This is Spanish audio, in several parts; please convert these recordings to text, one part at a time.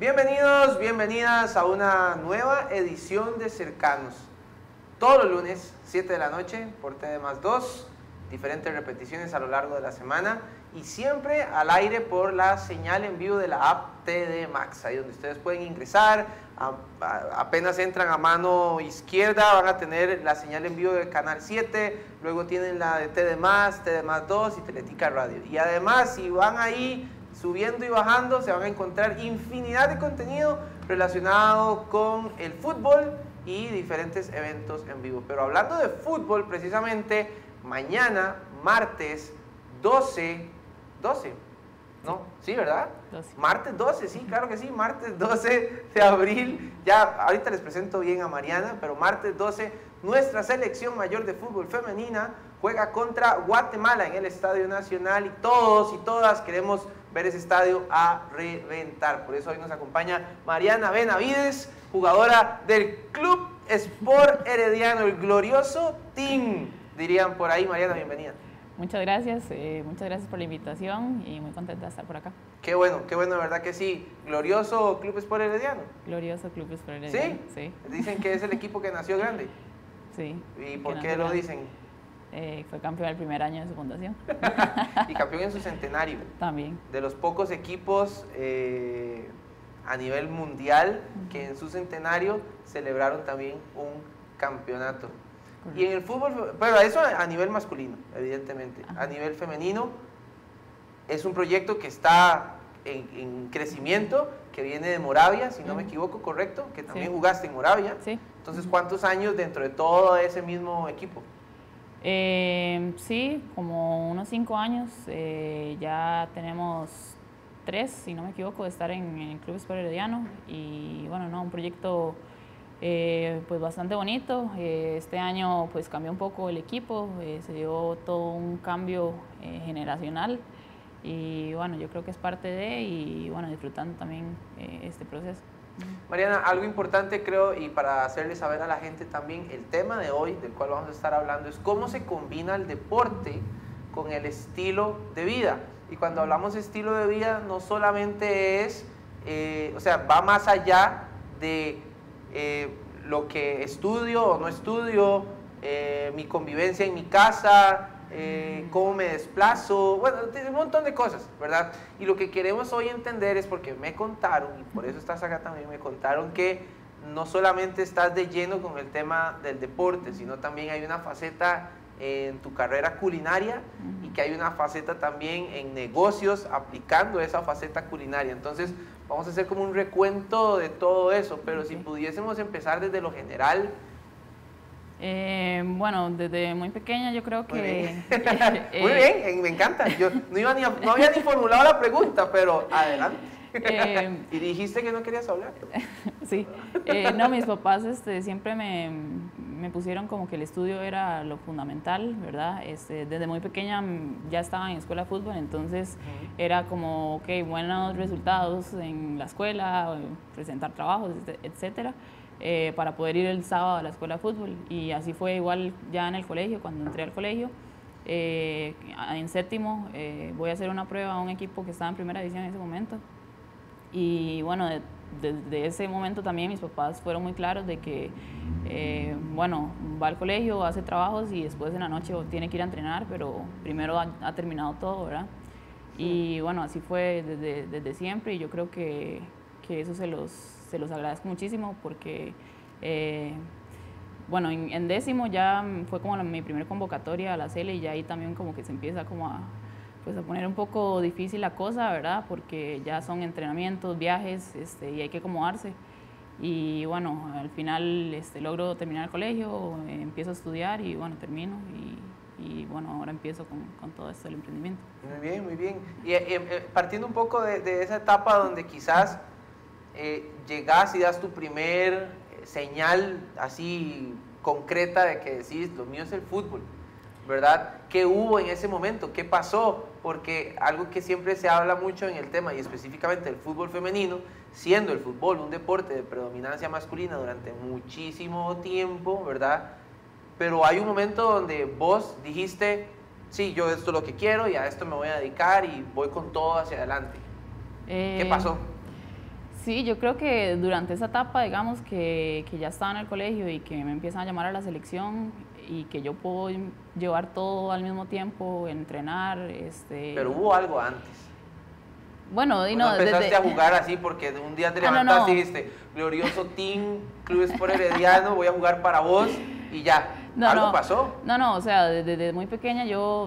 Bienvenidos, bienvenidas a una nueva edición de Cercanos. Todos los lunes, 7 de la noche, por TD+2, diferentes repeticiones a lo largo de la semana y siempre al aire por la señal en vivo de la app TD Max, ahí donde ustedes pueden ingresar, apenas entran a mano izquierda van a tener la señal en vivo del canal 7, luego tienen la de TD+, TD+2 y Teletica Radio. Y además, si van ahí subiendo y bajando, se van a encontrar infinidad de contenido relacionado con el fútbol y diferentes eventos en vivo. Pero hablando de fútbol, precisamente mañana, martes 12, ¿no? Sí, ¿verdad? 12. Martes 12, sí, claro que sí, martes 12 de abril, ya ahorita les presento bien a Mariana, pero martes 12, nuestra selección mayor de fútbol femenina juega contra Guatemala en el Estadio Nacional y todos y todas queremos ver ese estadio a reventar. Por eso hoy nos acompaña Mariana Benavides, jugadora del Club Sport Herediano, el glorioso team, dirían por ahí. Mariana, bienvenida. Muchas gracias por la invitación y muy contenta de estar por acá. Qué bueno, de verdad que sí. Glorioso Club Sport Herediano. Glorioso Club Sport Herediano. ¿Sí? Dicen que es el equipo que nació grande. Sí. ¿Y por qué lo dicen? Fue campeón el primer año de su fundación. Y campeón en su centenario. También. De los pocos equipos a nivel mundial que en su centenario celebraron también un campeonato. Correcto. Y en el fútbol, pero eso a nivel masculino, evidentemente. Ajá. A nivel femenino, es un proyecto que está en crecimiento, que viene de Moravia, si no me equivoco, ¿correcto? Que también jugaste en Moravia. Sí. Entonces, ¿cuántos años dentro de todo ese mismo equipo? Sí, como unos 5 años. Ya tenemos 3, si no me equivoco, de estar en el Club Sport Herediano. Y bueno, no, un proyecto pues bastante bonito. Este año pues cambió un poco el equipo, se dio todo un cambio generacional y bueno, yo creo que es parte de y bueno, disfrutando también este proceso. Mariana, algo importante creo, y para hacerle saber a la gente también, el tema de hoy, del cual vamos a estar hablando, es cómo se combina el deporte con el estilo de vida. Y cuando hablamos de estilo de vida, no solamente es, o sea, va más allá de lo que estudio o no estudio, mi convivencia en mi casa, cómo me desplazo, bueno, un montón de cosas, ¿verdad? Y lo que queremos hoy entender es porque me contaron, y por eso estás acá también, me contaron que no solamente estás de lleno con el tema del deporte, sino también hay una faceta en tu carrera culinaria y que hay una faceta también en negocios aplicando esa faceta culinaria. Entonces vamos a hacer como un recuento de todo eso, pero si pudiésemos empezar desde lo general. Bueno, desde muy pequeña yo creo que... Muy bien, me encanta. Yo no había ni formulado la pregunta, pero adelante. Y dijiste que no querías hablar. Sí, no, mis papás siempre me pusieron como que el estudio era lo fundamental, ¿verdad? Desde muy pequeña ya estaba en escuela de fútbol, entonces era como, ok, buenos resultados en la escuela, presentar trabajos, etcétera, para poder ir el sábado a la escuela de fútbol. Y así fue igual ya en el colegio, cuando entré al colegio. En séptimo voy a hacer una prueba a un equipo que estaba en primera división en ese momento. Y bueno, desde ese momento también mis papás fueron muy claros de que, bueno, va al colegio, hace trabajos y después en la noche tiene que ir a entrenar, pero primero ha terminado todo, ¿verdad? Y bueno, así fue desde siempre y yo creo que eso se los agradezco muchísimo porque, bueno, en décimo ya fue como mi primera convocatoria a la Sele y ya ahí también como que se empieza como a poner un poco difícil la cosa, ¿verdad? Porque ya son entrenamientos, viajes, y hay que acomodarse. Y bueno, al final logro terminar el colegio, empiezo a estudiar y bueno, termino. Y bueno, ahora empiezo con todo esto del emprendimiento. Muy bien, muy bien. Y partiendo un poco de esa etapa donde quizás llegas y das tu primer señal así concreta de que decís, lo mío es el fútbol, ¿verdad? ¿Qué hubo en ese momento? ¿Qué pasó? Porque algo que siempre se habla mucho en el tema, y específicamente el fútbol femenino, siendo el fútbol un deporte de predominancia masculina durante muchísimo tiempo, ¿verdad? Pero hay un momento donde vos dijiste, sí, yo esto es lo que quiero y a esto me voy a dedicar y voy con todo hacia adelante. ¿Qué pasó? Sí, yo creo que durante esa etapa, digamos, que ya estaba en el colegio y que me empiezan a llamar a la selección y que yo puedo llevar todo al mismo tiempo, entrenar. Pero hubo algo antes. Bueno, y no no, empezaste a jugar así porque un día te levantaste y dijiste, glorioso Team, Club Sport Herediano, voy a jugar para vos y ya. ¿Algo pasó? No, o sea, desde muy pequeña yo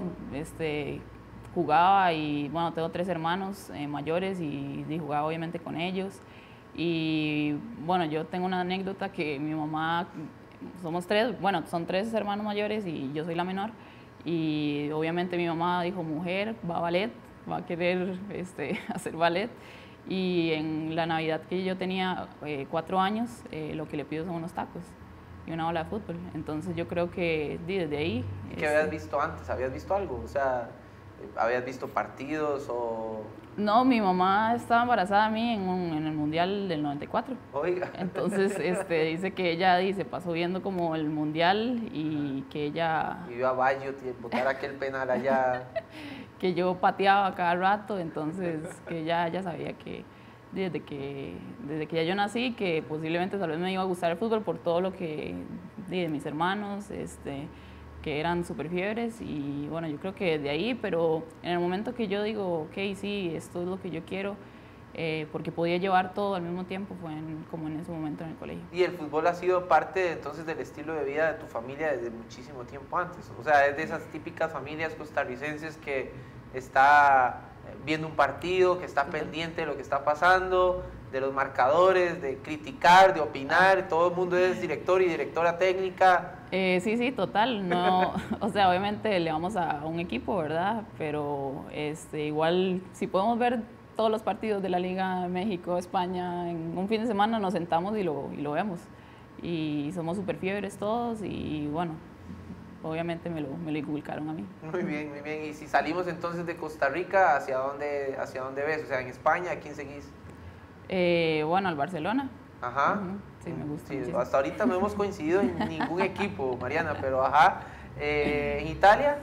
jugaba y bueno, tengo 3 hermanos mayores y jugaba obviamente con ellos. Y bueno, yo tengo una anécdota que mi mamá, somos 3, bueno, son 3 hermanos mayores y yo soy la menor. Y obviamente mi mamá dijo, mujer, va a ballet, va a querer hacer ballet. Y en la Navidad que yo tenía 4 años, lo que le pido son unos tacos y una bola de fútbol. Entonces yo creo que desde ahí... ¿Qué habías visto antes? ¿Habías visto algo? O sea, ¿habías visto partidos o...? No, mi mamá estaba embarazada a mí en el Mundial del 94. Oiga. Entonces dice que ella se pasó viendo como el Mundial y que ella... Y vio a Baggio botar aquel penal allá. que yo pateaba cada rato, entonces que ella sabía que desde que ya yo nací, que posiblemente tal vez me iba a gustar el fútbol por todo lo que de mis hermanos, que eran súper fiebres y bueno, yo creo que de ahí, pero en el momento que yo digo, ok, sí, esto es lo que yo quiero, porque podía llevar todo al mismo tiempo, fue como en ese momento en el colegio. ¿Y el fútbol ha sido parte entonces del estilo de vida de tu familia desde muchísimo tiempo antes? O sea, es de esas típicas familias costarricenses que está viendo un partido, que está pendiente de lo que está pasando, de los marcadores, de criticar, de opinar, todo el mundo es director y directora técnica. Sí, total, no, o sea, obviamente le vamos a un equipo, ¿verdad? Pero igual, si podemos ver todos los partidos de la Liga México, España, en un fin de semana nos sentamos y lo vemos. Y somos súper fiebres todos y bueno, obviamente me lo inculcaron a mí. Muy bien, muy bien. Y si salimos entonces de Costa Rica, ¿hacia dónde ves? O sea, en España, ¿a quién seguís? Bueno, al Barcelona. Ajá. Sí, me gusta. Sí, hasta ahorita no hemos coincidido en ningún equipo, Mariana, pero ajá. ¿En Italia?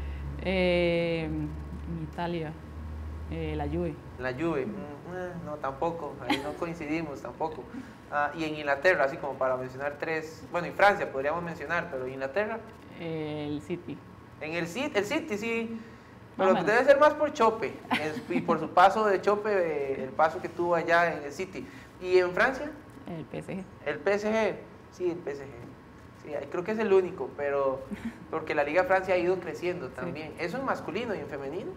En Italia, la Juve. La Juve, no, tampoco, ahí no coincidimos tampoco. Y en Inglaterra, así como para mencionar 3, bueno, y Francia podríamos mencionar, pero Inglaterra. El City. En el City, sí, pero debe ser más por Chope, y por su paso de Chope, el paso que tuvo allá en el City. ¿Y en Francia? El PSG. El PSG, sí, el PSG. Sí, creo que es el único, pero porque la Liga Francia ha ido creciendo también. Sí. ¿Eso en masculino y en femenino?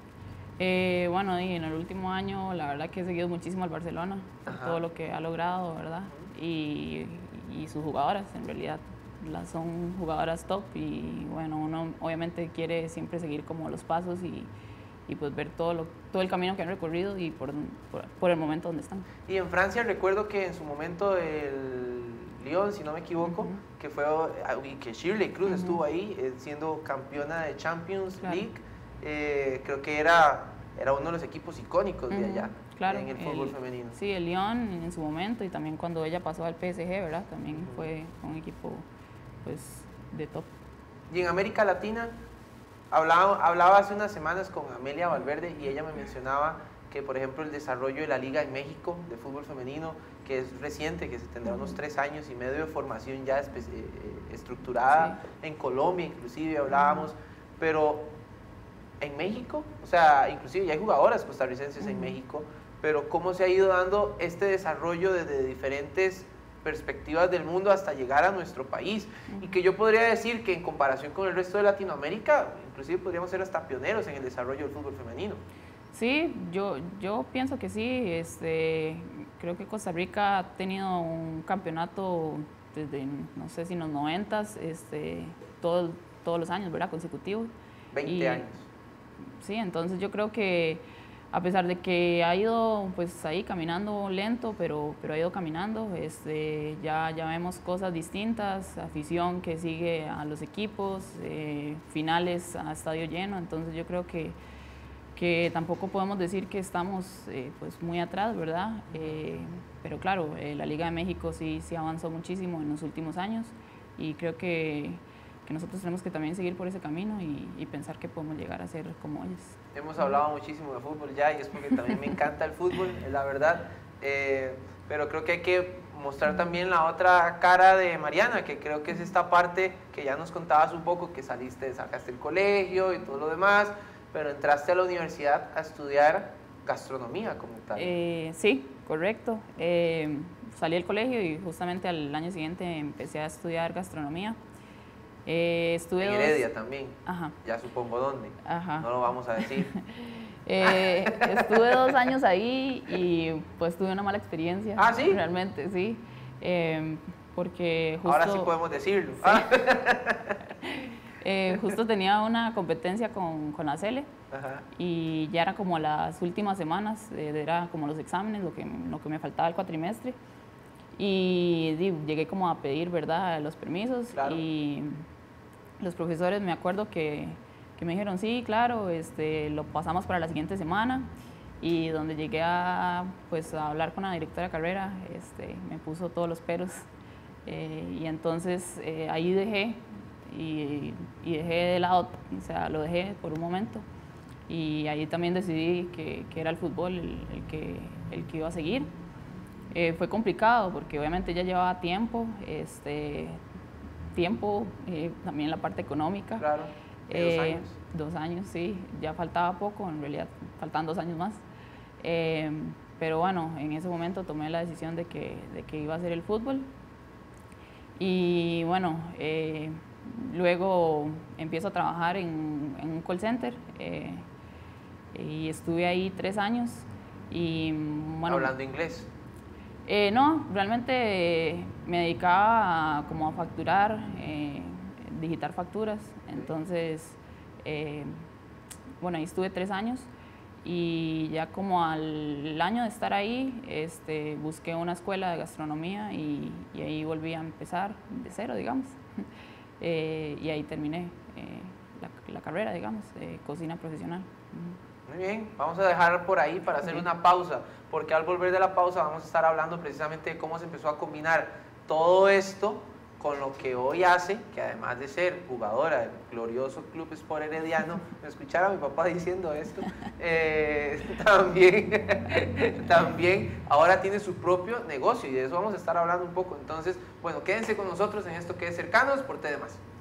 Bueno, y en el último año la verdad que he seguido muchísimo al Barcelona, por todo lo que ha logrado, ¿verdad? Y sus jugadoras, en realidad, son jugadoras top y bueno, uno obviamente quiere siempre seguir como los pasos y pues ver todo el camino que han recorrido y por el momento donde están. Y en Francia recuerdo que en su momento el Lyon, si no me equivoco, que fue y que Shirley Cruz estuvo ahí siendo campeona de Champions League. Creo que era uno de los equipos icónicos de allá, claro, en el fútbol femenino. Sí, el Lyon en su momento y también cuando ella pasó al PSG, ¿verdad? También fue un equipo pues de top. Y en América Latina, hablaba hace unas semanas con Amelia Valverde y ella me mencionaba que, por ejemplo, el desarrollo de la liga en México de fútbol femenino, que es reciente, que se tendrá unos 3 años y medio de formación ya estructurada, sí. En Colombia inclusive hablábamos, pero en México, o sea, inclusive ya hay jugadoras costarricenses en México, pero cómo se ha ido dando este desarrollo desde diferentes perspectivas del mundo hasta llegar a nuestro país, y que yo podría decir que en comparación con el resto de Latinoamérica, inclusive podríamos ser hasta pioneros en el desarrollo del fútbol femenino. Sí, yo pienso que sí, creo que Costa Rica ha tenido un campeonato desde, no sé si en los 90s, todos los años, ¿verdad? Consecutivos. 20 años. Sí, entonces yo creo que a pesar de que ha ido pues ahí caminando lento, pero ha ido caminando, ya vemos cosas distintas, afición que sigue a los equipos, finales a estadio lleno, entonces yo creo que tampoco podemos decir que estamos pues muy atrás, ¿verdad? Pero claro, la Liga de México sí avanzó muchísimo en los últimos años y creo que nosotros tenemos que también seguir por ese camino y pensar que podemos llegar a ser como ellos. Hemos hablado muchísimo de fútbol ya y es porque también me encanta el fútbol, la verdad, pero creo que hay que mostrar también la otra cara de Mariana, que creo que es esta parte que ya nos contabas un poco, que sacaste el colegio y todo lo demás, pero entraste a la universidad a estudiar gastronomía como tal. Sí, correcto. Salí del colegio y justamente al año siguiente empecé a estudiar gastronomía. Estuve en Heredia también. Ajá. Ya supongo dónde. Ajá. No lo vamos a decir. Estuve 2 años ahí y pues tuve una mala experiencia. ¿Ah, sí? Realmente, sí. Porque justo... Ahora sí podemos decirlo. Sí. Justo tenía una competencia con la CELE. Ajá. Y ya era como las últimas semanas, era como los exámenes, lo que me faltaba el cuatrimestre. Y llegué como a pedir, ¿verdad?, los permisos. Claro. Y los profesores, me acuerdo que me dijeron, sí, claro, lo pasamos para la siguiente semana. Y donde llegué a hablar con la directora de carrera, me puso todos los peros. Y entonces ahí dejé, y dejé de lado, o sea, lo dejé por un momento. Y ahí también decidí que era el fútbol el que iba a seguir. Fue complicado porque obviamente ya llevaba tiempo, también la parte económica. Claro. 2 años. 2 años, sí, ya faltaba poco, en realidad faltaban 2 años más. Pero bueno, en ese momento tomé la decisión de que iba a hacer el fútbol. Y bueno, luego empiezo a trabajar en un call center y estuve ahí 3 años. Y, bueno, ¿hablando inglés? No, realmente me dedicaba como a facturar, digitar facturas. Entonces, bueno, ahí estuve 3 años y ya como al año de estar ahí, busqué una escuela de gastronomía y ahí volví a empezar de cero, digamos. Y ahí terminé la carrera, digamos, de cocina profesional. Muy bien, vamos a dejar por ahí para hacer una pausa, porque al volver de la pausa vamos a estar hablando precisamente de cómo se empezó a combinar todo esto con lo que hoy hace, que además de ser jugadora del glorioso Club Sport Herediano, me escuchara mi papá diciendo esto, también ahora tiene su propio negocio y de eso vamos a estar hablando un poco. Entonces, bueno, quédense con nosotros en esto que es Cercanos por TD+.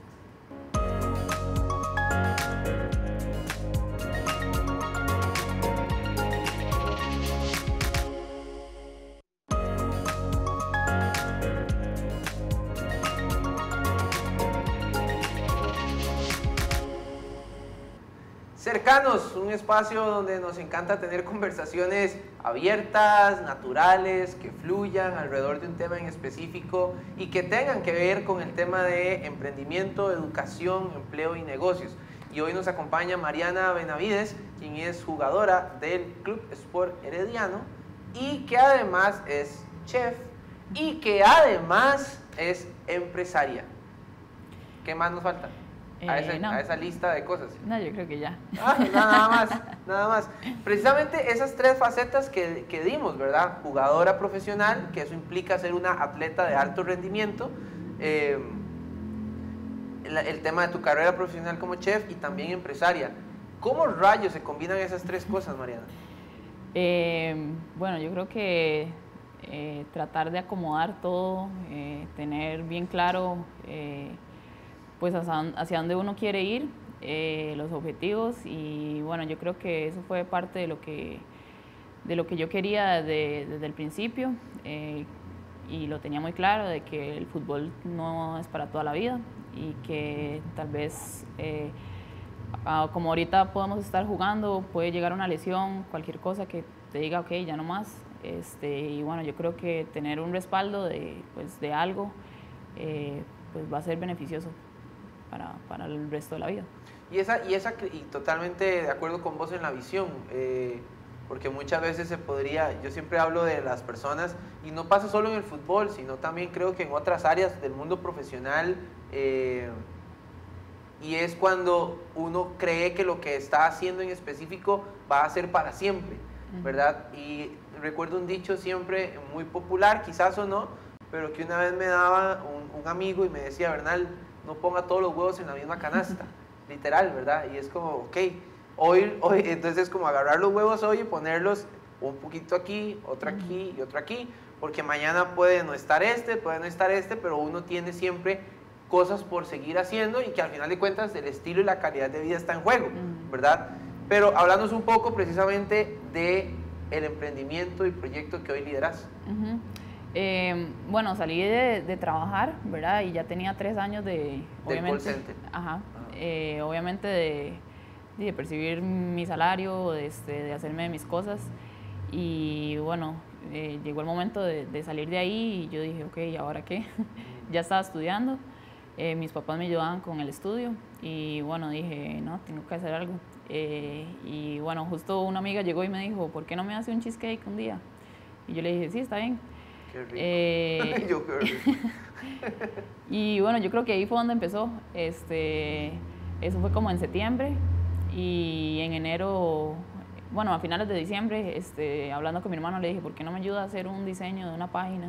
Cercanos, un espacio donde nos encanta tener conversaciones abiertas, naturales, que fluyan alrededor de un tema en específico y que tengan que ver con el tema de emprendimiento, educación, empleo y negocios. Y hoy nos acompaña Mariana Benavides, quien es jugadora del Club Sport Herediano y que además es chef y que además es empresaria. ¿Qué más nos falta? A esa lista de cosas. No, yo creo que ya. Nada más. Precisamente esas 3 facetas que dimos, ¿verdad? Jugadora profesional, que eso implica ser una atleta de alto rendimiento, el tema de tu carrera profesional como chef y también empresaria. ¿Cómo rayos se combinan esas 3 cosas, Mariana? Bueno, yo creo que tratar de acomodar todo, tener bien claro pues hacia dónde uno quiere ir, los objetivos, y bueno, yo creo que eso fue parte de lo que yo quería desde el principio, y lo tenía muy claro de que el fútbol no es para toda la vida y que tal vez como ahorita podemos estar jugando, puede llegar una lesión, cualquier cosa que te diga ok, ya no más, y bueno, yo creo que tener un respaldo de algo pues va a ser beneficioso para el resto de la vida. Y totalmente de acuerdo con vos en la visión, porque muchas veces yo siempre hablo de las personas, y no pasa solo en el fútbol, sino también creo que en otras áreas del mundo profesional, y es cuando uno cree que lo que está haciendo en específico va a ser para siempre, ¿verdad? Y recuerdo un dicho siempre muy popular, quizás o no, pero que una vez me daba un amigo y me decía, Bernal, no ponga todos los huevos en la misma canasta, literal, ¿verdad? Y es como, ok, hoy entonces es como agarrar los huevos hoy y ponerlos un poquito aquí, otro aquí y otro aquí, porque mañana puede no estar puede no estar pero uno tiene siempre cosas por seguir haciendo y que al final de cuentas el estilo y la calidad de vida está en juego, ¿verdad? Pero hablándonos un poco precisamente de el emprendimiento y proyecto que hoy lideras. Bueno, salí de trabajar, ¿verdad? Y ya tenía 3 años de... Del call center. Obviamente de percibir mi salario, de hacerme mis cosas. Y bueno, llegó el momento de salir de ahí y yo dije, ok, ¿y ahora qué? Ya estaba estudiando, mis papás me ayudaban con el estudio y bueno, dije, no, tengo que hacer algo. Y bueno, justo una amiga llegó y me dijo, ¿por qué no me hace un cheesecake un día? Y yo le dije, sí, está bien. Qué rico. Yo, qué rico. Y bueno, yo creo que ahí fue donde empezó. Eso fue como en septiembre y en enero, bueno, a finales de diciembre, hablando con mi hermano, le dije, ¿por qué no me ayuda a hacer un diseño de una página?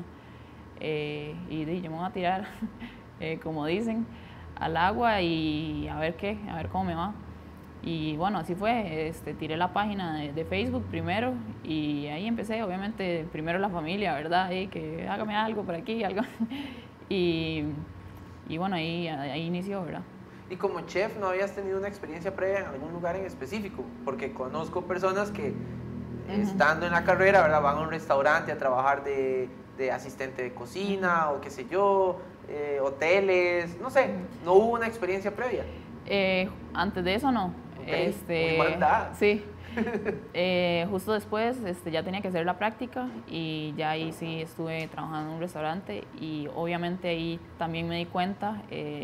Y yo me voy a tirar, como dicen, al agua y a ver qué, a ver cómo me va. Y bueno, así fue, tiré la página de Facebook primero y ahí empecé, obviamente, primero la familia, ¿verdad? Que hágame algo por aquí, algo. Y bueno, ahí inició, ¿verdad? Y como chef, ¿no habías tenido una experiencia previa en algún lugar en específico? Porque conozco personas que, estando en la carrera, ¿verdad?, van a un restaurante a trabajar de asistente de cocina o qué sé yo, hoteles, no sé, ¿no hubo una experiencia previa? Antes de eso no. Okay. Muy maldad. Sí. Justo después ya tenía que hacer la práctica y ya ahí sí estuve trabajando en un restaurante y obviamente ahí también me di cuenta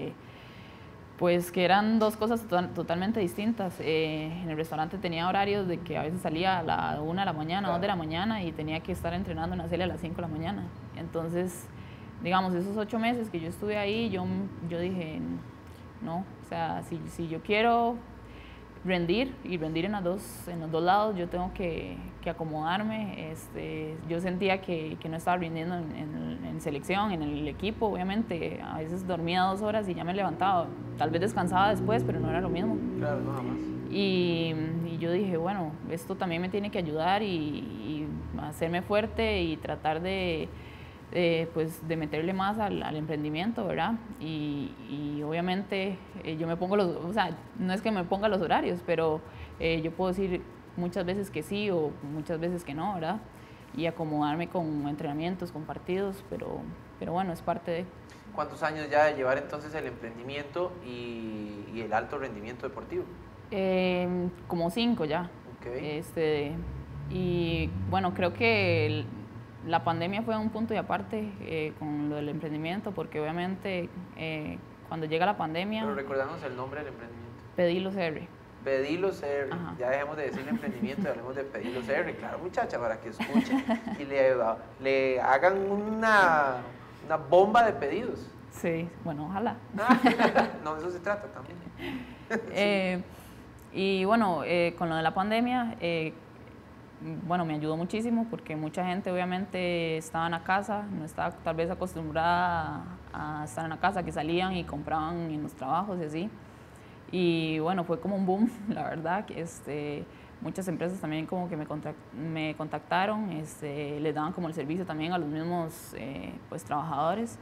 pues que eran dos cosas totalmente distintas. En el restaurante tenía horarios de que a veces salía a la 1 de la mañana, claro, 2 de la mañana y tenía que estar entrenando en la celda a las 5 de la mañana. Entonces, digamos, esos 8 meses que yo estuve ahí, yo dije, no, o sea, si yo quiero rendir y rendir en los dos lados, yo tengo que acomodarme. Yo sentía que no estaba rindiendo en selección, en el equipo, obviamente. A veces dormía 2 horas y ya me levantaba, tal vez descansaba después, pero no era lo mismo. Claro, nada más. Y yo dije, bueno, esto también me tiene que ayudar y hacerme fuerte y tratar pues de meterle más al emprendimiento, ¿verdad? Y obviamente yo me pongo o sea, no es que me ponga los horarios, pero yo puedo decir muchas veces que sí o muchas veces que no, ¿verdad? Y acomodarme con entrenamientos, con partidos, pero bueno, es parte de... ¿Cuántos años ya de llevar entonces el emprendimiento y el alto rendimiento deportivo? Como 5 ya. Okay. Y bueno, creo que la pandemia fue un punto y aparte con lo del emprendimiento, porque obviamente cuando llega la pandemia... Pero recordamos el nombre del emprendimiento. Pedilos R. Pedilos R. Ajá. Ya dejemos de decir emprendimiento y hablemos de Pedilos R. Claro, muchacha, para que escuchen y le hagan una bomba de pedidos. Sí, bueno, ojalá. No, de eso se trata también. Sí. Y bueno, con lo de la pandemia... bueno, me ayudó muchísimo porque mucha gente obviamente estaba en la casa, no estaba tal vez acostumbrada a estar en la casa, que salían y compraban en los trabajos y así. Y bueno, fue como un boom, la verdad. Muchas empresas también como que me contactaron, les daban como el servicio también a los mismos pues, trabajadores.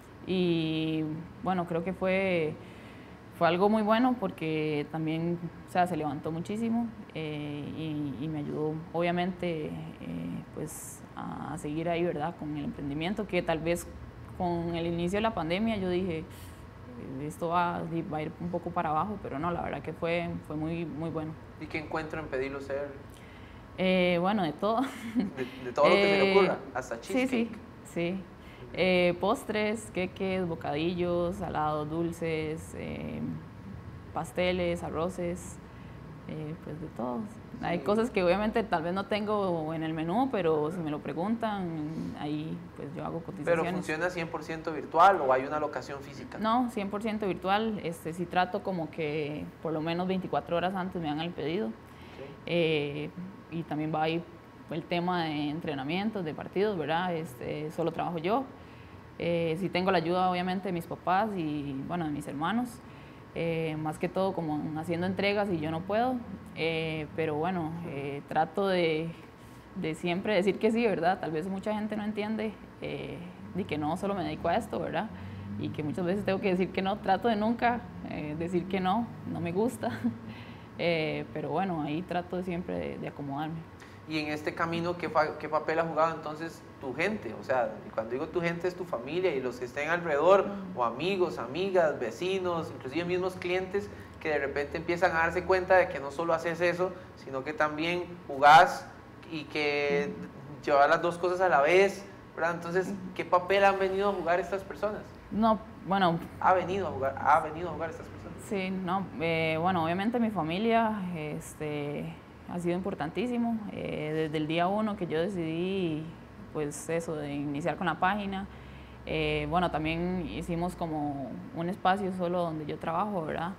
Y bueno, creo que fue algo muy bueno porque también, o sea, se levantó muchísimo y me ayudó obviamente pues a seguir ahí, ¿verdad? Con el emprendimiento, que tal vez con el inicio de la pandemia yo dije, esto va a ir un poco para abajo, pero no, la verdad que fue muy, muy bueno. ¿Y qué encuentro en Pedilos R? Bueno, de todo. De todo lo que se le ocurra, hasta cheesecake. Sí. Postres, queques, bocadillos, salados, dulces, pasteles, arroces, pues de todo. Sí. Hay cosas que obviamente tal vez no tengo en el menú, pero si me lo preguntan, ahí pues yo hago cotizaciones. ¿Pero funciona 100% virtual o hay una locación física? No, 100% virtual. Sí trato como que por lo menos 24 horas antes me hagan el pedido. Okay. Y también va ahí el tema de entrenamientos, de partidos, ¿verdad? Solo trabajo yo. Sí tengo la ayuda obviamente de mis papás y bueno, de mis hermanos, más que todo como haciendo entregas y yo no puedo, pero bueno, trato de de siempre decir que sí, ¿verdad? Tal vez mucha gente no entiende de que no solo me dedico a esto, ¿verdad? Y que muchas veces tengo que decir que no, trato de nunca decir que no, no me gusta, pero bueno, ahí trato de siempre de acomodarme. Y en este camino, ¿qué papel ha jugado entonces tu gente? O sea, cuando digo tu gente es tu familia y los que estén alrededor, o amigos, amigas, vecinos, inclusive mismos clientes, que de repente empiezan a darse cuenta de que no solo haces eso, sino que también jugás y que llevas las dos cosas a la vez, ¿verdad? Entonces, ¿qué papel han venido a jugar estas personas? No, bueno... ¿Ha venido a jugar estas personas? Sí, no, bueno, obviamente mi familia ha sido importantísimo. Desde el día 1 que yo decidí, pues eso, de iniciar con la página. Bueno, también hicimos como un espacio solo donde yo trabajo, ¿verdad?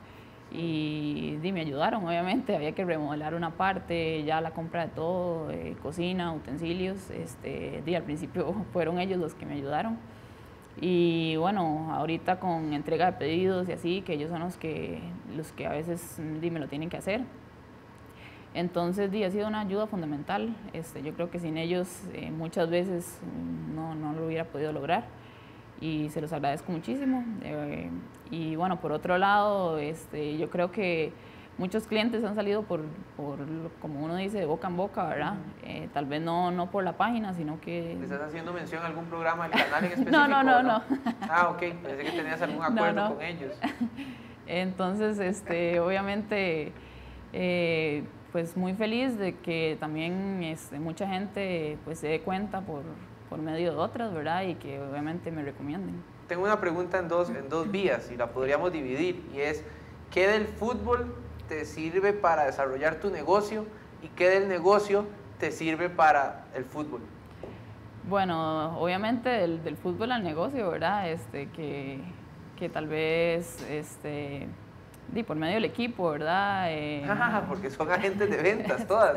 Y me ayudaron, obviamente, había que remodelar una parte, ya la compra de todo, cocina, utensilios, al principio fueron ellos los que me ayudaron. Y bueno, ahorita con entrega de pedidos y así, que ellos son los que a veces me lo tienen que hacer. Entonces ha sido una ayuda fundamental. Yo creo que sin ellos muchas veces no lo hubiera podido lograr y se los agradezco muchísimo. Y bueno, por otro lado, yo creo que muchos clientes han salido por, como uno dice, de boca en boca, ¿verdad? Tal vez no por la página, sino que... ¿Estás haciendo mención a algún programa del canal en específico? No. Ah, ok, pensé que tenías algún acuerdo con ellos. Entonces, obviamente, pues muy feliz de que también mucha gente pues se dé cuenta por medio de otras, ¿verdad? Y que obviamente me recomienden. Tengo una pregunta en dos vías y la podríamos dividir, y es, ¿qué del fútbol te sirve para desarrollar tu negocio y qué del negocio te sirve para el fútbol? Bueno, obviamente del fútbol al negocio, ¿verdad? Que tal vez por medio del equipo, ¿verdad? Porque son agentes de ventas todas.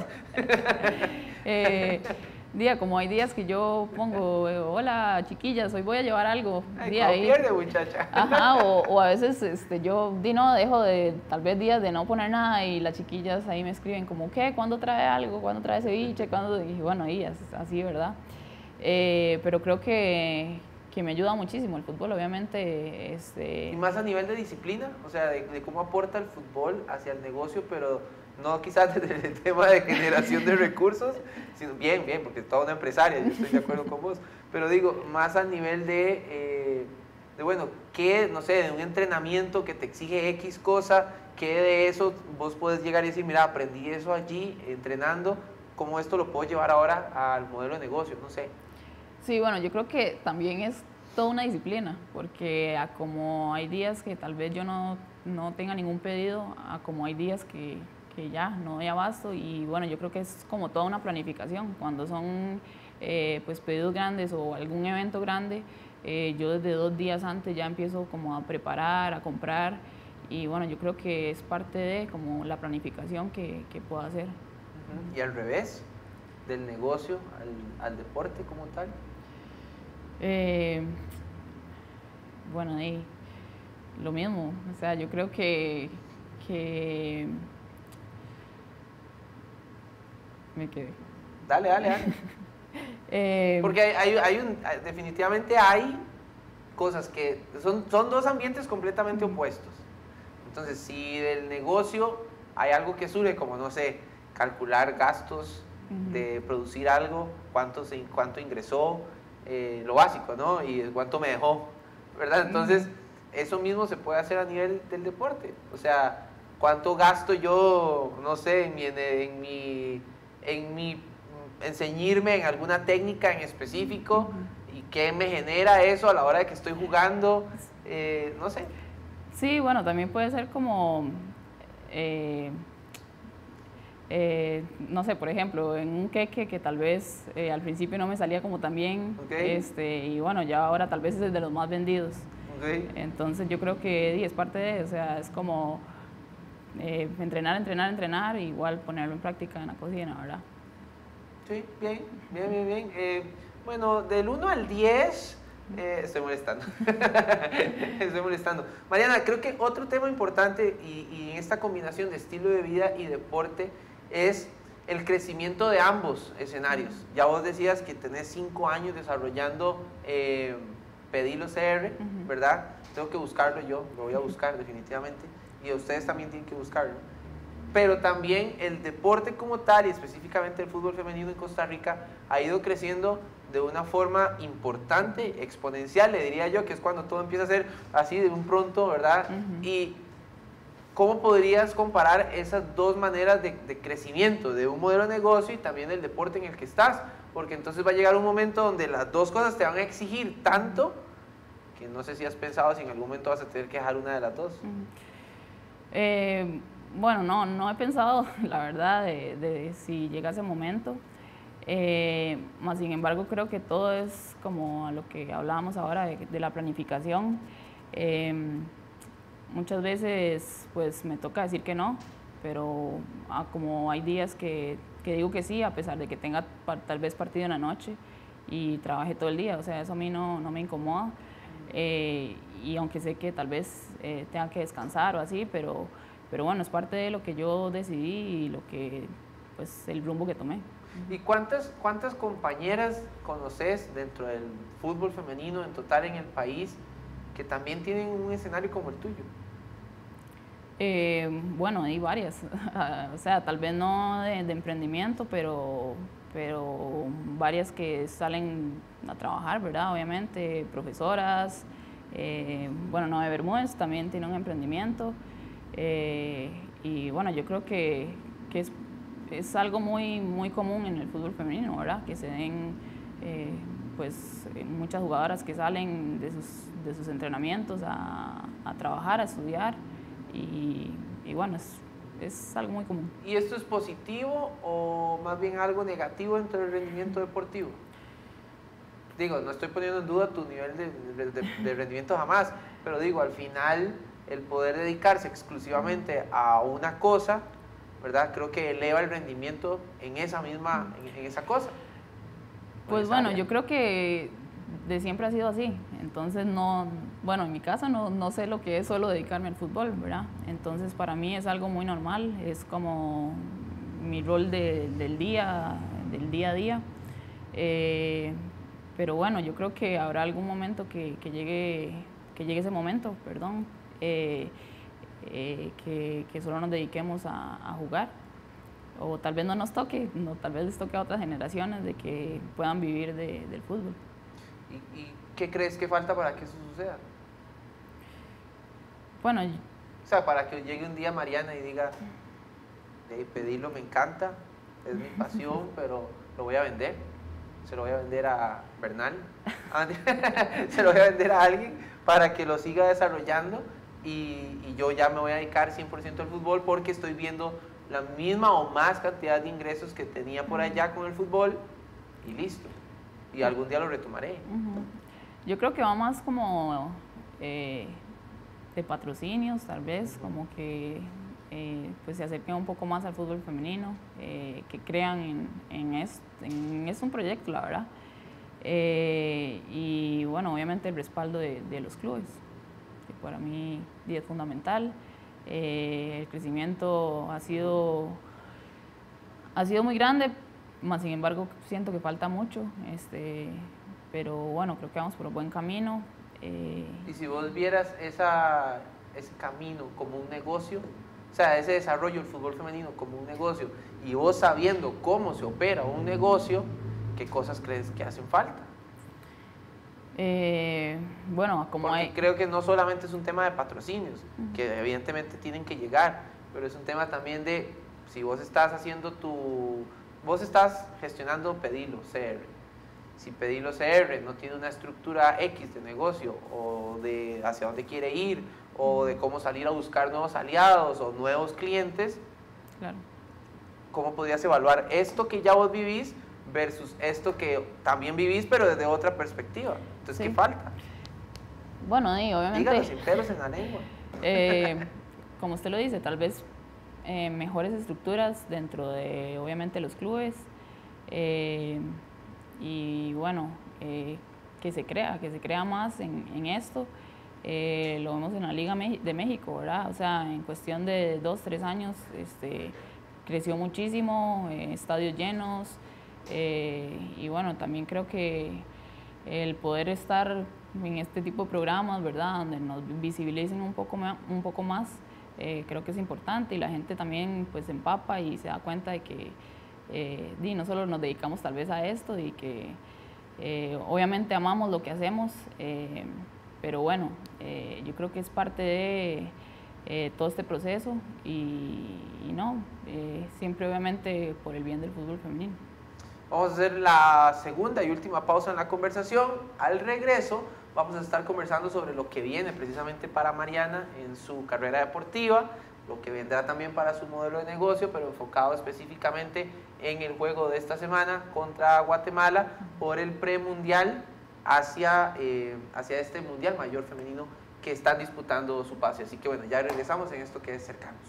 Como hay días que yo pongo, hola chiquillas, hoy voy a llevar algo. Ay, pierde, muchacha. Ajá, o a veces yo dejo de, tal vez días de no poner nada y las chiquillas ahí me escriben como, ¿qué? ¿Cuándo trae algo? ¿Cuándo trae ceviche? ¿Cuándo? Y bueno, ahí así, ¿verdad? Pero creo que me ayuda muchísimo el fútbol, obviamente. Y más a nivel de disciplina, o sea, de cómo aporta el fútbol hacia el negocio, pero no quizás desde el tema de generación de recursos, sino bien, porque es toda una empresaria, yo estoy de acuerdo con vos, pero digo, más a nivel de bueno, ¿qué, no sé, de un entrenamiento que te exige X cosa, qué de eso vos podés llegar y decir, mira, aprendí eso allí entrenando, ¿cómo esto lo puedo llevar ahora al modelo de negocio? No sé. Sí, bueno, yo creo que también es toda una disciplina, porque como hay días que tal vez yo no tenga ningún pedido, como hay días que ya no doy abasto, y bueno, yo creo que es como toda una planificación. Cuando son pues pedidos grandes o algún evento grande, yo desde 2 días antes ya empiezo como a preparar, a comprar, y bueno, yo creo que es parte de como la planificación que puedo hacer. ¿Y al revés? ¿Del negocio al deporte como tal? Bueno, lo mismo, o sea, yo creo que me quedé. Dale. Porque definitivamente hay cosas que son 2 ambientes completamente opuestos. Entonces, si del negocio hay algo que surge, como no sé, calcular gastos de producir algo, cuánto ingresó, lo básico, ¿no? Y cuánto me dejó, ¿verdad? Entonces, eso mismo se puede hacer a nivel del deporte. O sea, cuánto gasto yo, no sé, en ceñirme en alguna técnica en específico, y qué me genera eso a la hora de que estoy jugando, no sé. Sí, bueno, también puede ser como, no sé, por ejemplo, en un queque que tal vez al principio no me salía como tan bien, y bueno, ya ahora tal vez es de los más vendidos. Entonces yo creo que es parte de, o sea, es como entrenar, e igual ponerlo en práctica en la cocina, ¿verdad? Sí, bien. Bueno, del 1 al 10, estoy molestando. Mariana, creo que otro tema importante y en esta combinación de estilo de vida y deporte es el crecimiento de ambos escenarios. Ya vos decías que tenés 5 años desarrollando Pedilo CR, ¿verdad? Tengo que buscarlo yo, lo voy a buscar definitivamente, y ustedes también tienen que buscarlo. Pero también el deporte como tal, y específicamente el fútbol femenino en Costa Rica, ha ido creciendo de una forma importante, exponencial, le diría yo, que es cuando todo empieza a ser así de un pronto, ¿verdad? Y ¿cómo podrías comparar esas dos maneras de crecimiento, de un modelo de negocio y también del deporte en el que estás? Porque entonces va a llegar un momento donde las dos cosas te van a exigir tanto que no sé si has pensado si en algún momento vas a tener que dejar una de las dos. Bueno, no he pensado, la verdad, de si llega ese momento. Más sin embargo, creo que todo es como a lo que hablábamos ahora de la planificación. Muchas veces pues me toca decir que no, pero como hay días que digo que sí, a pesar de que tenga tal vez partido en la noche y trabaje todo el día, o sea, eso a mí no me incomoda. Y aunque sé que tal vez tenga que descansar o así, pero bueno, es parte de lo que yo decidí y lo que, pues, el rumbo que tomé. ¿Y cuántas compañeras conoces dentro del fútbol femenino en total en el país que también tienen un escenario como el tuyo? Bueno, hay varias, o sea, tal vez no de emprendimiento, pero varias que salen a trabajar, ¿verdad? Obviamente, profesoras, bueno, Noé Bermúdez también tiene un emprendimiento, y bueno, yo creo que es algo muy común en el fútbol femenino, ¿verdad? Que se den pues muchas jugadoras que salen de sus entrenamientos a trabajar, a estudiar, y bueno, es algo muy común. ¿Y esto es positivo o más bien algo negativo dentro del rendimiento deportivo? Digo, no estoy poniendo en duda tu nivel de rendimiento jamás, pero digo, al final el poder dedicarse exclusivamente a una cosa, ¿verdad? Creo que eleva el rendimiento en esa misma, en esa cosa. Pues bueno, yo creo que de siempre ha sido así, entonces bueno, en mi caso no sé lo que es solo dedicarme al fútbol, ¿verdad? Entonces para mí es algo muy normal, es como mi rol del día a día, pero bueno, yo creo que habrá algún momento que llegue ese momento, perdón, que solo nos dediquemos a jugar, o tal vez no nos toque, tal vez les toque a otras generaciones de que puedan vivir del fútbol. ¿Y qué crees que falta para que eso suceda? Bueno, o sea, para que llegue un día Mariana y diga, Pedilo me encanta, es mi pasión, pero lo voy a vender, se lo voy a vender a Bernal, se lo voy a vender a alguien para que lo siga desarrollando y yo ya me voy a dedicar 100% al fútbol porque estoy viendo la misma o más cantidad de ingresos que tenía por allá con el fútbol y listo. Y algún día lo retomaré. Yo creo que va más como de patrocinios, tal vez, como que pues se acerquen un poco más al fútbol femenino, que crean es un proyecto, la verdad. Y bueno, obviamente el respaldo de los clubes, que para mí es fundamental. El crecimiento ha sido muy grande, más sin embargo siento que falta mucho, pero bueno, creo que vamos por un buen camino. Y si vos vieras ese camino como un negocio, o sea, ese desarrollo del fútbol femenino como un negocio, y vos sabiendo cómo se opera un negocio, ¿qué cosas crees que hacen falta? Bueno, como porque creo que no solamente es un tema de patrocinios, que evidentemente tienen que llegar, pero es un tema también de si vos estás haciendo vos estás gestionando Pedilo CR. Si Pedilo CR no tiene una estructura X de negocio o de hacia dónde quiere ir o de cómo salir a buscar nuevos aliados o nuevos clientes, claro, ¿cómo podrías evaluar esto que ya vos vivís versus esto que también vivís pero desde otra perspectiva? Entonces, ¿qué falta? Bueno, obviamente... Dígalo sin pelos en la lengua. Como usted lo dice, tal vez mejores estructuras dentro de, obviamente, los clubes, y bueno, que se crea más en esto. Lo vemos en la Liga de México, ¿verdad? O sea, en cuestión de 2, 3 años, creció muchísimo, estadios llenos, y bueno, también creo que el poder estar en este tipo de programas, ¿verdad?, donde nos visibilicen un poco más, creo que es importante, y la gente también pues se empapa y se da cuenta de que no solo nos dedicamos tal vez a esto y que obviamente amamos lo que hacemos, pero bueno, yo creo que es parte de todo este proceso y no, siempre obviamente por el bien del fútbol femenino. Vamos a hacer la segunda y última pausa en la conversación. Al regreso vamos a estar conversando sobre lo que viene precisamente para Mariana en su carrera deportiva, lo que vendrá también para su modelo de negocio, pero enfocado específicamente en el juego de esta semana contra Guatemala por el premundial hacia este mundial mayor femenino que están disputando su pase. Así que bueno, ya regresamos en esto que es Cercanos.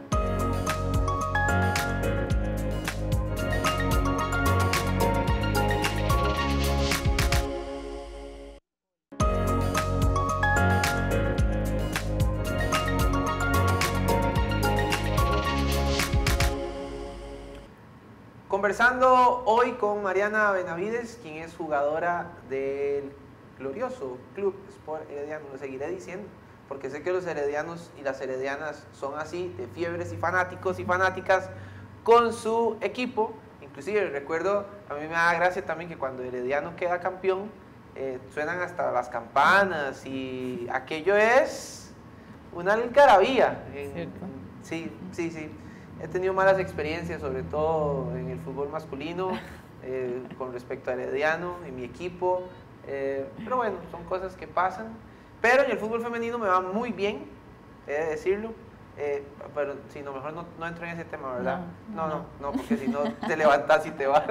Conversando hoy con Mariana Benavides, quien es jugadora del glorioso Club Sport Herediano. Lo seguiré diciendo, porque sé que los heredianos y las heredianas son así, de fiebres y fanáticos y fanáticas con su equipo. Inclusive recuerdo, a mí me da gracia también que cuando Herediano queda campeón, suenan hasta las campanas y aquello es una algarabía. Sí. He tenido malas experiencias, sobre todo en el fútbol masculino, con respecto a Herediano y mi equipo, pero bueno, son cosas que pasan. Pero en el fútbol femenino me va muy bien, he de decirlo, pero si no, mejor no entro en ese tema, ¿verdad? No, porque si no te levantas y te vas.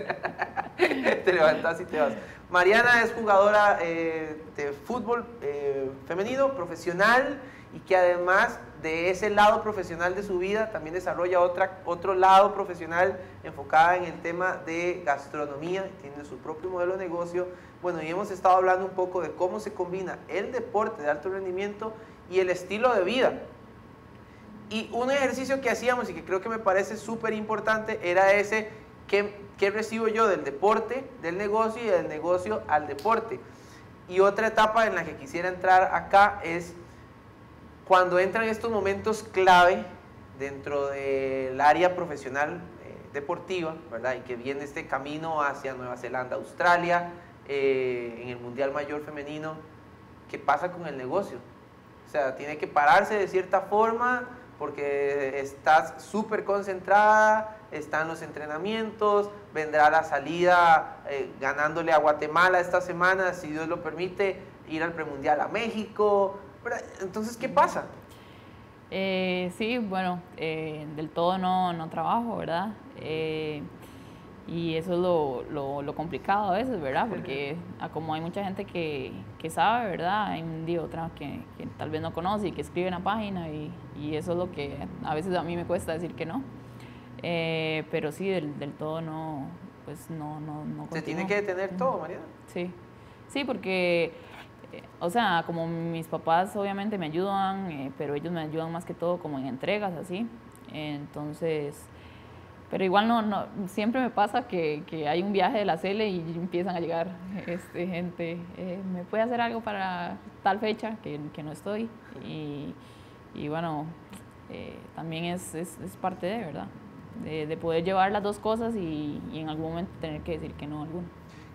Te levantas y te vas. Mariana es jugadora de fútbol femenino, profesional, y que además de ese lado profesional de su vida también desarrolla otro lado profesional enfocada en el tema de gastronomía, tiene su propio modelo de negocio. Bueno, y hemos estado hablando un poco de cómo se combina el deporte de alto rendimiento y el estilo de vida. Y un ejercicio que hacíamos y que creo que me parece súper importante era ese, ¿qué recibo yo del deporte, del negocio y del negocio al deporte? Y otra etapa en la que quisiera entrar acá es cuando entran estos momentos clave dentro del área profesional deportiva, ¿verdad? Y que viene este camino hacia Nueva Zelanda, Australia, en el Mundial Mayor Femenino, ¿qué pasa con el negocio? O sea, tiene que pararse de cierta forma porque estás súper concentrada, están los entrenamientos, vendrá la salida ganándole a Guatemala esta semana, si Dios lo permite, ir al premundial a México. Entonces, ¿qué pasa? Sí, bueno, del todo no trabajo, ¿verdad? Y eso es lo complicado a veces, ¿verdad? Porque como hay mucha gente que sabe, ¿verdad? Hay otra que tal vez no conoce y que escribe en la página y eso es lo que a veces a mí me cuesta decir que no. Pero sí, del todo no, pues no. ¿Se tiene que detener todo, Mariana? Sí, porque, o sea, como mis papás obviamente me ayudan, pero ellos me ayudan más que todo como en entregas, así. Entonces, pero igual no siempre me pasa que hay un viaje de la CL y empiezan a llegar gente, ¿me puede hacer algo para tal fecha que no estoy? Y bueno, también es parte de, ¿verdad? De poder llevar las dos cosas y en algún momento tener que decir que no a alguno.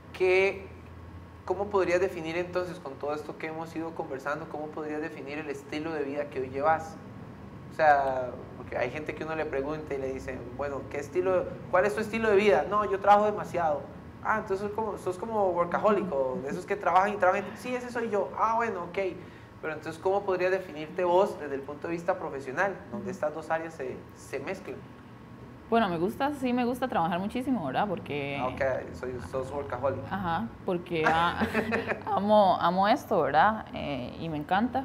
¿Cómo podrías definir entonces, con todo esto que hemos ido conversando, cómo podrías definir el estilo de vida que hoy llevas? O sea, porque hay gente que uno le pregunta y le dice, bueno, ¿cuál es tu estilo de vida? No, yo trabajo demasiado. Ah, entonces sos como workahólico, de esos que trabajan y trabajan. Sí, ese soy yo. Ah, bueno, ok. Pero entonces, ¿cómo podrías definirte vos desde el punto de vista profesional, donde estas dos áreas se mezclan? Bueno, me gusta trabajar muchísimo, ¿verdad? Porque... Ok, sos workaholic. Ajá, porque amo esto, ¿verdad? Y me encanta.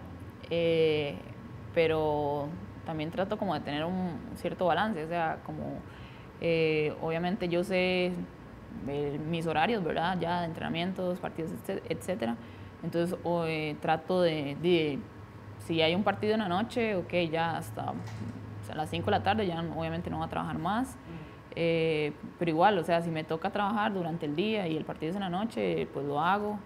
Pero también trato como de tener un cierto balance, o sea, como obviamente yo sé mis horarios, ¿verdad? Ya de entrenamientos, partidos, etcétera. Entonces trato de si hay un partido en la noche, ok, ya hasta a las 5 de la tarde ya obviamente no voy a trabajar más. Pero igual, o sea, si me toca trabajar durante el día y el partido es en la noche, pues lo hago.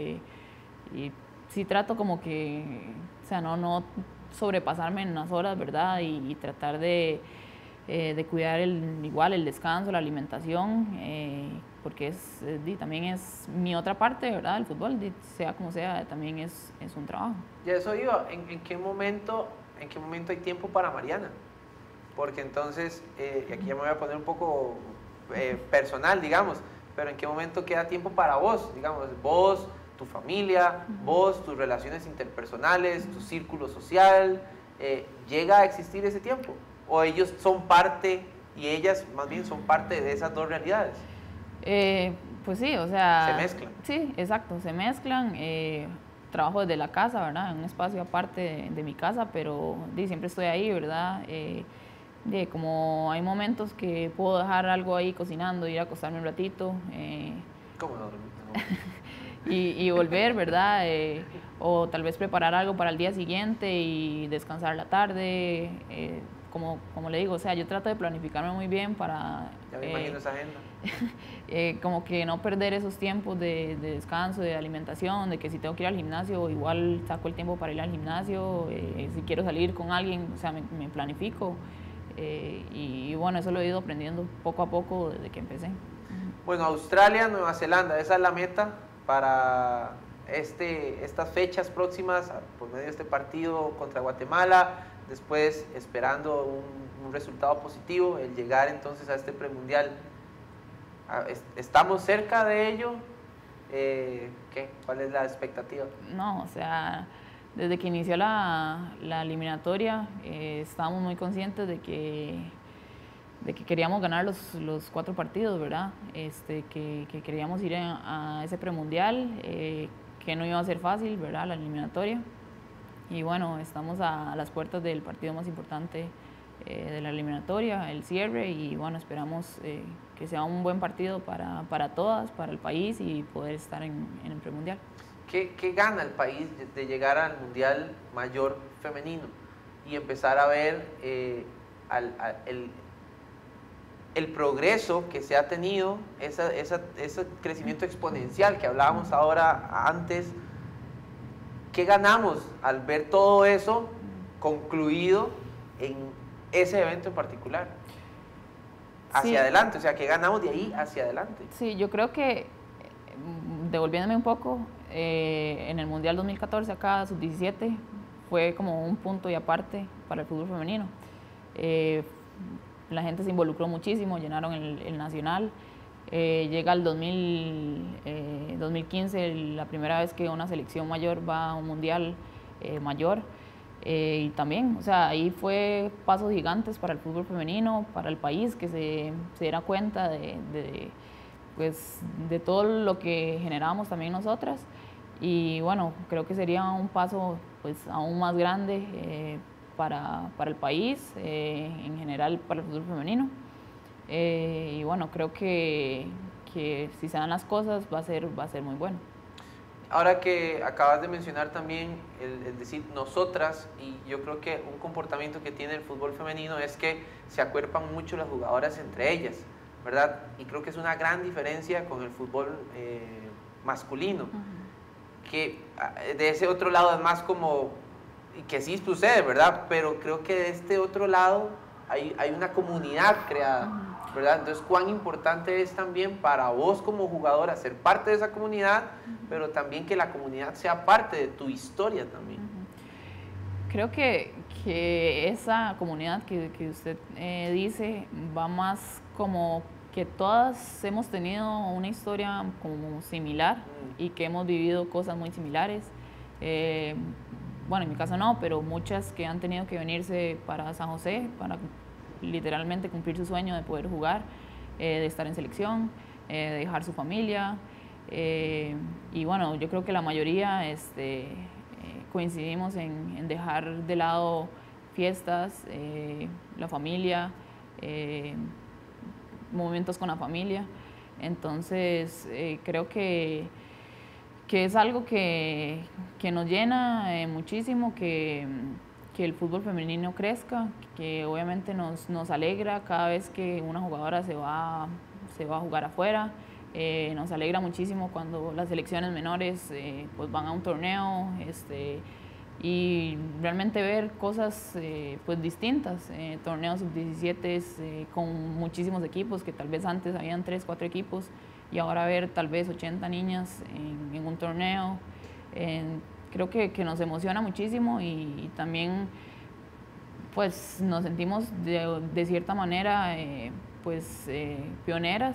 Y sí trato como que, o sea, no sobrepasarme en unas horas, ¿verdad? Y tratar de cuidar igual el descanso, la alimentación, porque también es mi otra parte, ¿verdad? El fútbol, sea como sea, también es un trabajo. Y eso iba, ¿en qué momento hay tiempo para Mariana? Porque entonces, y aquí ya me voy a poner un poco personal, digamos, pero ¿en qué momento queda tiempo para vos? Digamos, vos, tu familia, vos, tus relaciones interpersonales, tu círculo social, ¿llega a existir ese tiempo? ¿O ellos son parte, y ellas más bien son parte de esas dos realidades? Pues sí, o sea... ¿Se mezclan? Sí, exacto, se mezclan. Trabajo desde la casa, ¿verdad? En un espacio aparte de mi casa, pero siempre estoy ahí, ¿verdad? Como hay momentos que puedo dejar algo ahí cocinando, ir a acostarme un ratito. ¿Cómo no? Y volver, ¿verdad? O tal vez preparar algo para el día siguiente y descansar la tarde. Como le digo, o sea, yo trato de planificarme muy bien para... Ya me imagino esa agenda. Como que no perder esos tiempos de descanso, de alimentación, de que si tengo que ir al gimnasio, igual saco el tiempo para ir al gimnasio. Si quiero salir con alguien, o sea, me planifico. Y bueno, eso lo he ido aprendiendo poco a poco desde que empecé. Bueno, Australia, Nueva Zelanda, esa es la meta para estas fechas próximas, por medio de este partido contra Guatemala, después esperando un resultado positivo, el llegar entonces a este premundial. ¿Estamos cerca de ello? ¿Qué? ¿Cuál es la expectativa? No, o sea, desde que inició la eliminatoria estábamos muy conscientes de que queríamos ganar los 4 partidos, ¿verdad? Que queríamos ir a ese premundial, que no iba a ser fácil, ¿verdad? La eliminatoria. Y bueno, estamos a las puertas del partido más importante de la eliminatoria, el cierre, y bueno, esperamos que sea un buen partido para todas, para el país y poder estar en el premundial. ¿Qué gana el país de llegar al Mundial Mayor femenino y empezar a ver el progreso que se ha tenido, ese crecimiento exponencial que hablábamos ahora antes? ¿Qué ganamos al ver todo eso concluido en ese evento en particular? Hacia adelante, o sea, ¿qué ganamos de ahí hacia adelante? Sí, yo creo que, devolviéndome un poco, en el Mundial 2014 acá, sub-17, fue como un punto y aparte para el fútbol femenino. La gente se involucró muchísimo, llenaron el Nacional. Llega el 2015, la primera vez que una selección mayor va a un Mundial mayor. Y también, o sea, ahí fue pasos gigantes para el fútbol femenino, para el país, que se diera cuenta de todo lo que generábamos también nosotras. Y bueno, creo que sería un paso pues aún más grande para el país, en general para el fútbol femenino. Y bueno, creo que si se dan las cosas va a ser muy bueno. Ahora que acabas de mencionar también el decir nosotras, y yo creo que un comportamiento que tiene el fútbol femenino es que se acuerpan mucho las jugadoras entre ellas, ¿verdad? Y creo que es una gran diferencia con el fútbol masculino, que de ese otro lado es más como, y que sí sucede, ¿verdad? Pero creo que de este otro lado hay una comunidad creada, ¿verdad? Entonces, ¿cuán importante es también para vos como jugadora ser parte de esa comunidad, pero también que la comunidad sea parte de tu historia también? Creo que esa comunidad que usted dice va más como que todas hemos tenido una historia como similar y que hemos vivido cosas muy similares. Bueno, en mi caso no, pero muchas que han tenido que venirse para San José para literalmente cumplir su sueño de poder jugar, de estar en selección, de dejar su familia. Y bueno, yo creo que la mayoría coincidimos en dejar de lado fiestas, la familia, momentos con la familia. Entonces, creo que es algo que nos llena muchísimo, que el fútbol femenino crezca, que obviamente nos alegra cada vez que una jugadora se va a jugar afuera. Nos alegra muchísimo cuando las selecciones menores pues van a un torneo y realmente ver cosas pues distintas, torneos sub-17 con muchísimos equipos, que tal vez antes habían 3, 4 equipos y ahora ver tal vez 80 niñas en un torneo. Creo que nos emociona muchísimo y también pues nos sentimos de cierta manera pues pioneras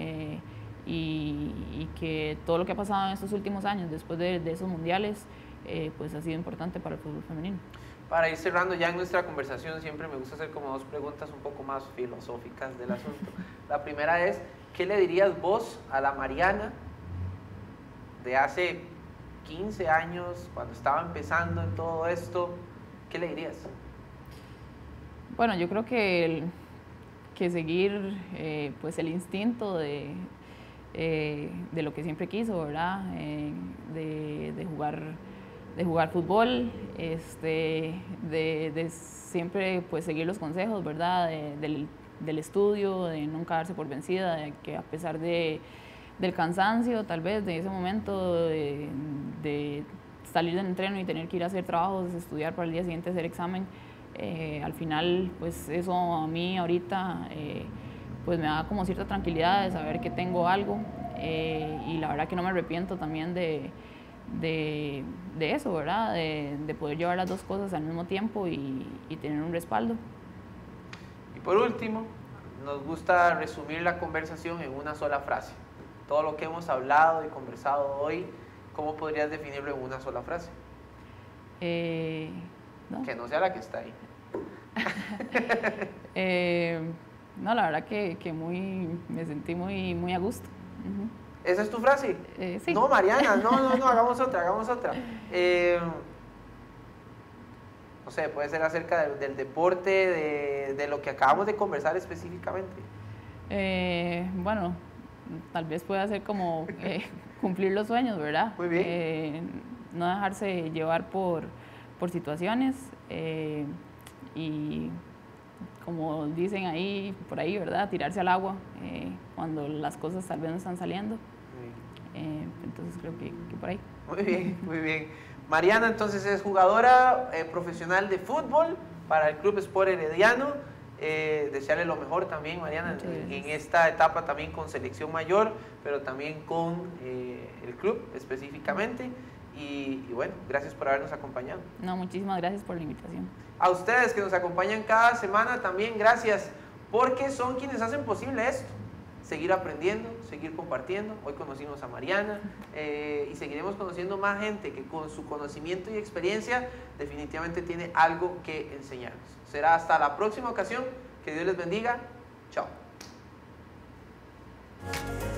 y que todo lo que ha pasado en estos últimos años después de esos mundiales pues ha sido importante para el fútbol femenino. Para ir cerrando ya en nuestra conversación, siempre me gusta hacer como 2 preguntas un poco más filosóficas del asunto. La primera es, ¿qué le dirías vos a la Mariana de hace 15 años, cuando estaba empezando en todo esto? ¿Qué le dirías? Bueno, yo creo que seguir pues el instinto de lo que siempre quiso, ¿verdad? De jugar fútbol, de siempre pues seguir los consejos, ¿verdad? Del estudio, de nunca darse por vencida, de que a pesar del cansancio tal vez de ese momento de salir del entreno y tener que ir a hacer trabajos, estudiar para el día siguiente hacer examen, al final pues eso a mí ahorita pues me da como cierta tranquilidad de saber que tengo algo y la verdad que no me arrepiento también de eso, ¿verdad? De poder llevar las 2 cosas al mismo tiempo y tener un respaldo. Y por último, nos gusta resumir la conversación en una sola frase. Todo lo que hemos hablado y conversado hoy, ¿cómo podrías definirlo en una sola frase? ¿No? Que no sea la que está ahí. No, la verdad que me sentí muy a gusto. Uh-huh. ¿Esa es tu frase? Sí. No, Mariana, no, hagamos otra. No sé, puede ser acerca del deporte, de lo que acabamos de conversar específicamente. Bueno, tal vez pueda ser como cumplir los sueños, ¿verdad? Muy bien. No dejarse llevar por situaciones y como dicen ahí, por ahí, ¿verdad? Tirarse al agua cuando las cosas tal vez no están saliendo. Entonces creo que por ahí. Muy bien. Mariana entonces es jugadora profesional de fútbol para el Club Sport Herediano. Desearle lo mejor también, Mariana, en esta etapa también con selección mayor, pero también con el club específicamente. Y bueno, gracias por habernos acompañado. No, muchísimas gracias por la invitación. A ustedes que nos acompañan cada semana también gracias, porque son quienes hacen posible esto. Seguir aprendiendo, seguir compartiendo. Hoy conocimos a Mariana y seguiremos conociendo más gente que con su conocimiento y experiencia definitivamente tiene algo que enseñarnos. Será hasta la próxima ocasión. Que Dios les bendiga. Chao.